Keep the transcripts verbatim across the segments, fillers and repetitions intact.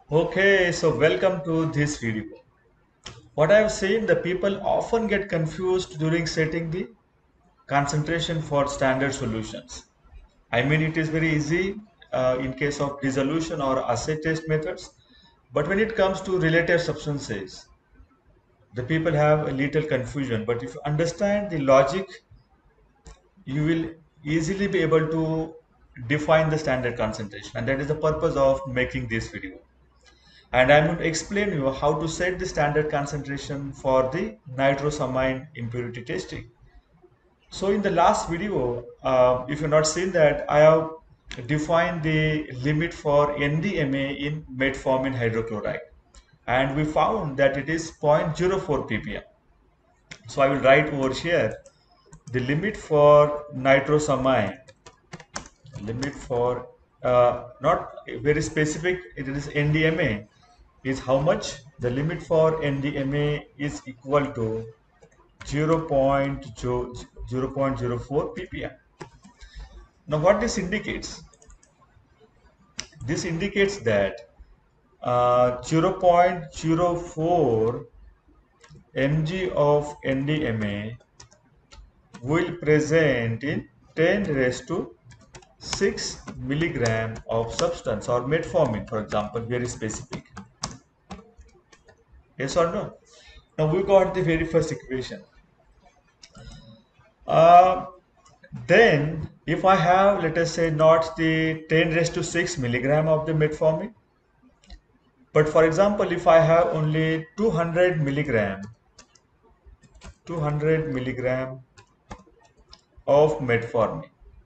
Okay, so welcome to this video. What I've seen, the people often get confused during setting the concentration for standard solutions. I mean, it is very easy uh, in case of dissolution or acid test methods, but when it comes to related substances, the people have a little confusion. But if you understand the logic, you will easily be able to define the standard concentration, and that is the purpose of making this video. And I'm going to explain you how to set the standard concentration for the nitrosamine impurity testing. So in the last video, uh, if you've not seen that, I have defined the limit for N D M A in metformin hydrochloride, and we found that it is zero point zero four ppm. So I will write over here the limit for nitrosamine, limit for uh, not very specific, it is N D M A is how much? The limit for N D M A is equal to zero point zero four ppm. Now what this indicates? This indicates that uh, zero point zero four mg of N D M A will present in ten raised to six milligram of substance or metformin, for example, very specific. Yes or no? Now we got the very first equation. Uh, then if I have, let us say, not the ten raised to six milligram of the metformin, but for example, if I have only two hundred milligram, two hundred milligram of metformin.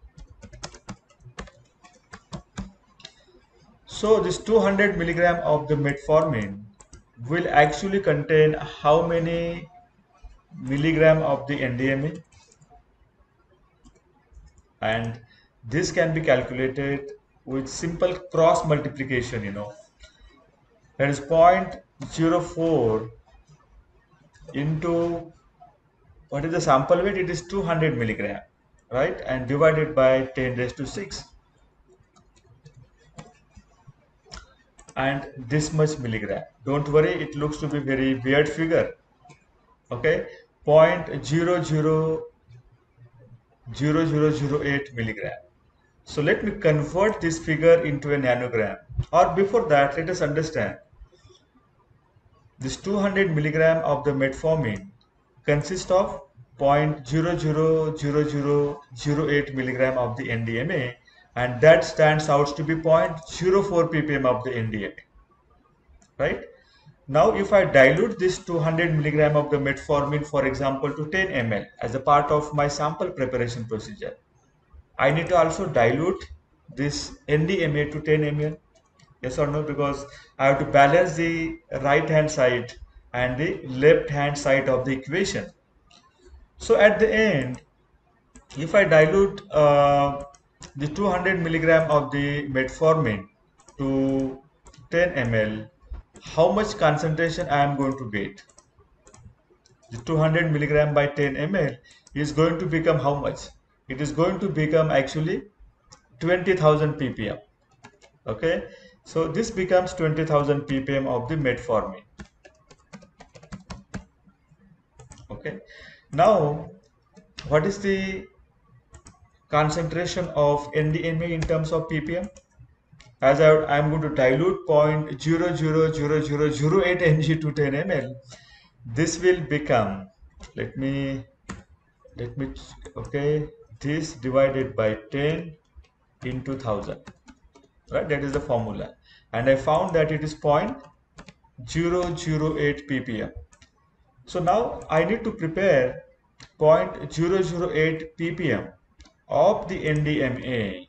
So this two hundred milligram of the metformin will actually contain how many milligram of the N D M A? And this can be calculated with simple cross multiplication, you know. That is zero point zero four into what is the sample weight? It is two hundred milligram, right? And divided by ten raised to six. And this much milligram. Don't worry, it looks to be very weird figure. Okay, zero point zero zero zero zero zero eight milligram. So let me convert this figure into a nanogram. Or before that, let us understand this two hundred milligram of the metformin consists of zero point zero zero zero zero zero eight milligram of the N D M A, and that stands out to be zero point zero four ppm of the N D M A, right? Now if I dilute this two hundred milligram of the metformin, for example, to ten milliliters as a part of my sample preparation procedure, I need to also dilute this N D M A to ten milliliters. Yes or no? Because I have to balance the right hand side and the left hand side of the equation. So at the end, if I dilute uh, the two hundred milligram of the metformin to ten milliliters, how much concentration I am going to get? The two hundred milligram by ten milliliters is going to become how much? It is going to become actually twenty thousand ppm. Okay, so this becomes twenty thousand ppm of the metformin. Okay, now what is the concentration of N D M A in terms of ppm? As I am going to dilute zero point zero zero zero zero zero eight mg to ten milliliters, this will become, let me let me okay, this divided by ten into one thousand, right? That is the formula, and I found that it is zero point zero zero eight ppm. So now I need to prepare zero point zero zero eight ppm of the N D M A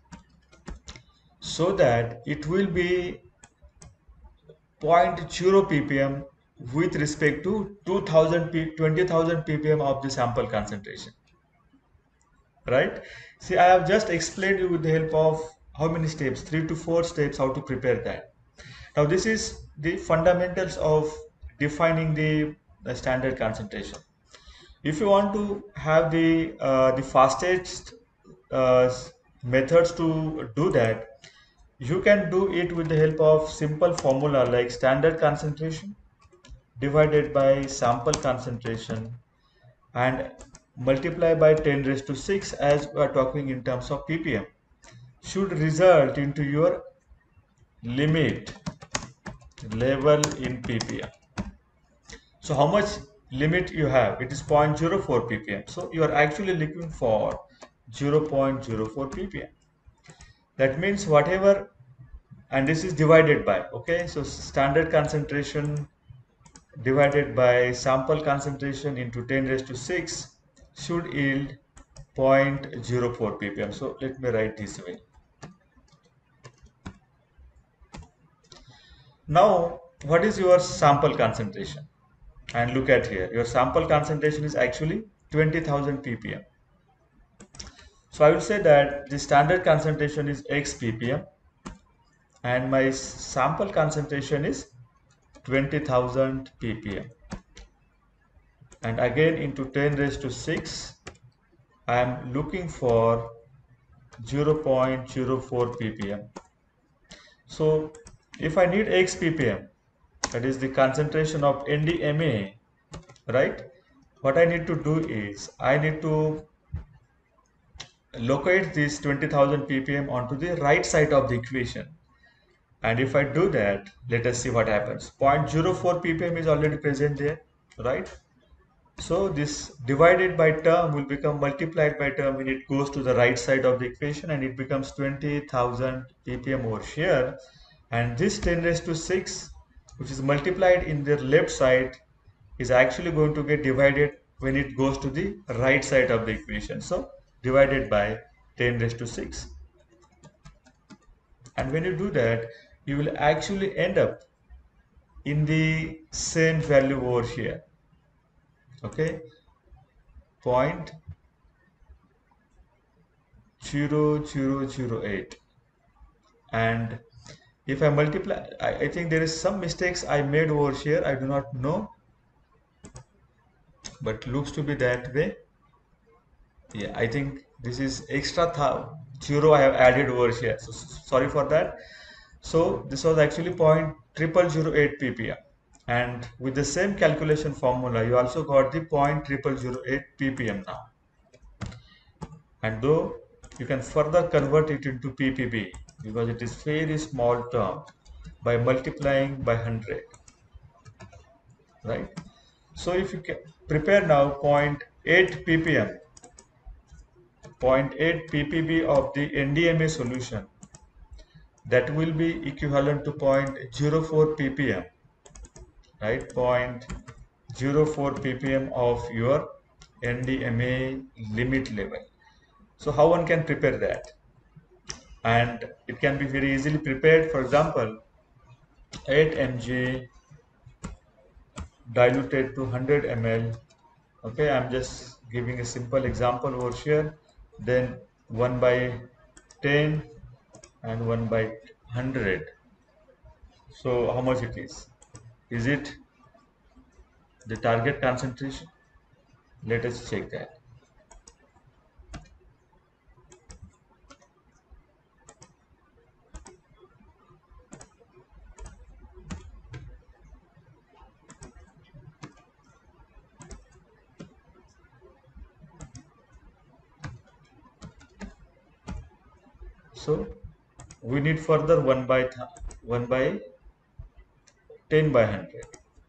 so that it will be zero point zero ppm with respect to two thousand twenty thousand ppm of the sample concentration, right? See, I have just explained you with the help of how many steps? Three to four steps how to prepare that. Now this is the fundamentals of defining the, the standard concentration. If you want to have the uh, the fastest uh, methods to do that, You can do it with the help of simple formula like standard concentration divided by sample concentration and multiply by ten raised to six, as we are talking in terms of ppm, should result into your limit level in ppm. So how much limit you have? It is zero point zero four ppm. So you are actually looking for zero point zero four ppm. That means whatever, and this is divided by, okay, so standard concentration divided by sample concentration into ten raised to six should yield zero point zero four ppm. So let me write this way. Now, what is your sample concentration? And look at here, your sample concentration is actually twenty thousand ppm. So I will say that the standard concentration is x ppm and my sample concentration is twenty thousand ppm. And again into ten raised to six, I am looking for zero point zero four ppm. So if I need x ppm, that is the concentration of N D M A, right? What I need to do is I need to locate this twenty thousand ppm onto the right side of the equation. And if I do that, let us see what happens. zero point zero four ppm is already present there, right? So this divided by term will become multiplied by term when it goes to the right side of the equation, and it becomes twenty thousand ppm over here. And this ten raised to six, which is multiplied in the left side, is actually going to get divided when it goes to the right side of the equation. So divided by ten raised to six. And when you do that, you will actually end up in the same value over here, okay, point zero zero zero eight. And if I multiply, I, I think there is some mistakes I made over here, I do not know, but looks to be that way. Yeah, I think this is extra th zero I have added over here, so sorry for that. So this was actually point triple zero eight ppm, and with the same calculation formula you also got the point triple zero eight ppm now. And though you can further convert it into ppb because it is very small term by multiplying by one hundred, right? So if you can prepare now zero point eight ppm, zero point eight ppb of the N D M A solution, that will be equivalent to zero point zero four ppm, right? zero point zero four ppm of your N D M A limit level. So how one can prepare that? And it can be very easily prepared. For example, eight milligrams diluted to one hundred milliliters. Okay, I'm just giving a simple example over here. Then one by ten and one by one hundred. So how much it is? Is it the target concentration? Let us check that. So we need further one by one by ten by one hundred.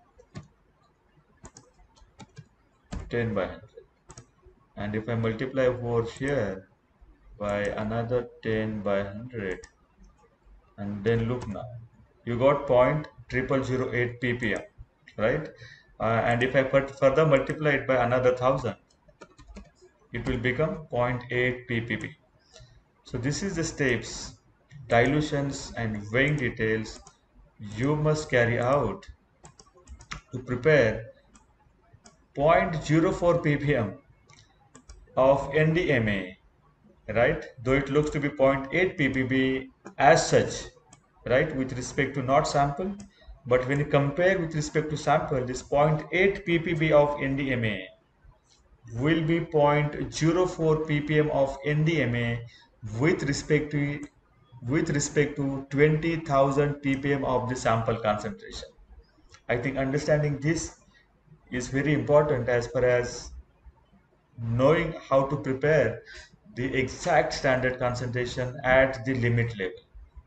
ten by one hundred. And if I multiply over here by another ten by one hundred, and then look now, you got point triple zero eight ppm, right? Uh, and if I put further multiply it by another thousand, it will become zero point eight ppb. So this is the steps, dilutions and weighing details you must carry out to prepare zero point zero four ppm of N D M A, right? Though it looks to be zero point eight ppb as such, right, with respect to not sample, but when you compare with respect to sample, this zero point eight ppb of N D M A will be zero point zero four ppm of N D M A with respect to with respect to twenty thousand ppm of the sample concentration. I think understanding this is very important as far as knowing how to prepare the exact standard concentration at the limit level.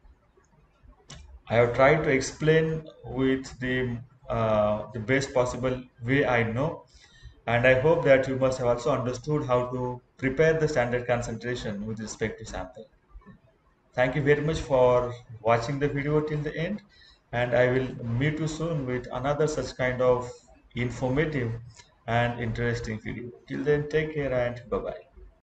I have tried to explain with the uh, the best possible way I know, and I hope that you must have also understood how to prepare the standard concentration with respect to sample. Thank you very much for watching the video till the end, and I will meet you soon with another such kind of informative and interesting video. Till then, take care and bye bye.